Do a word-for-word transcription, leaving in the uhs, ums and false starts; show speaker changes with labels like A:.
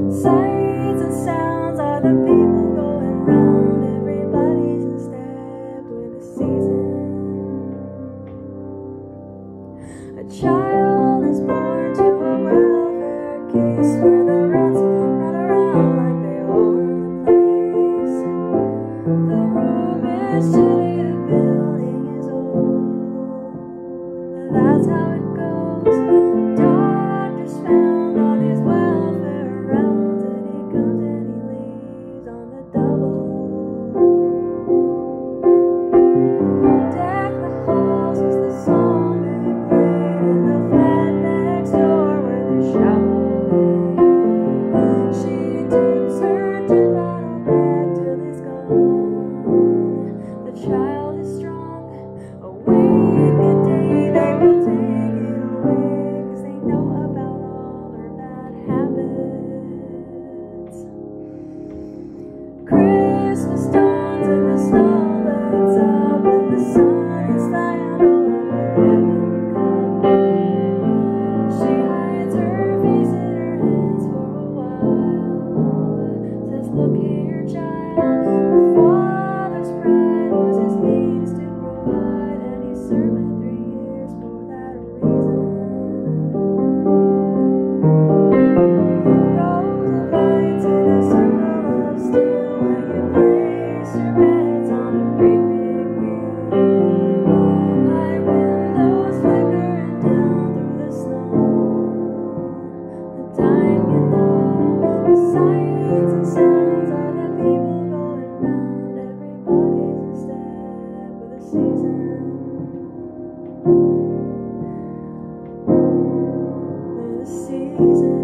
A: Sights and sounds are the people going round. Everybody's in step with the season. A child is born to a welfare case where the rats run around like they own the place. The room is chilly, the building is old, but that's how it goes. Doctors found all these welfare rounds, and he comes and he leaves on the double. Deck the halls was the song they played in the flat next door where they shouted. She dips her tin bottle back till it's gone. The child is strong, awake a day they will take it away, 'cause they know about all her bad habits. Christmas dawns and the snow lets up and the sun is flying over heaven cup. She hides her face in her hands for a while, says, "Look here, child, your father's pride was his means to provide, and he served me three years for that reason." Rows of lights in a circle of steel where you place your bets on a great big wheel. High windows flickering down through the snow. The time you know, the sights and sounds are the people going round. Everybody's in step with the season. With the season.